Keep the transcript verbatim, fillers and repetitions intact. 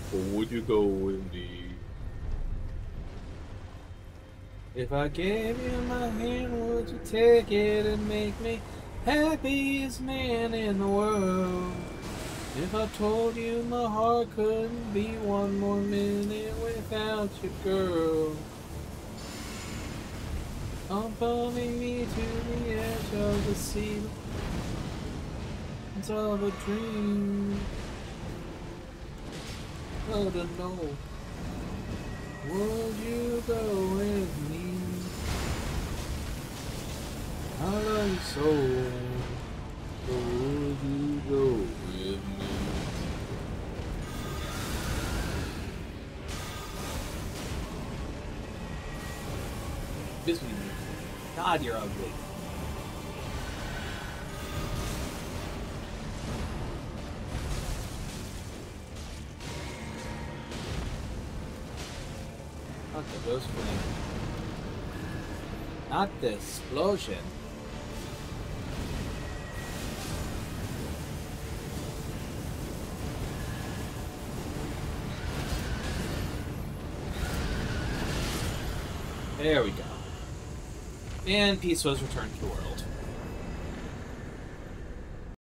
Or would you go with me? If I gave you my hand, would you take it and make me happiest man in the world? If I told you my heart couldn't be one more minute without you, girl. I'm pulling me to the edge of the sea. It's all a dream. Oh, to know. Would you go with me? I love you so. So would you go with me? Kiss me. God, you're ugly. Not the ghost flame. Not the explosion. There we go. And peace was returned to the world.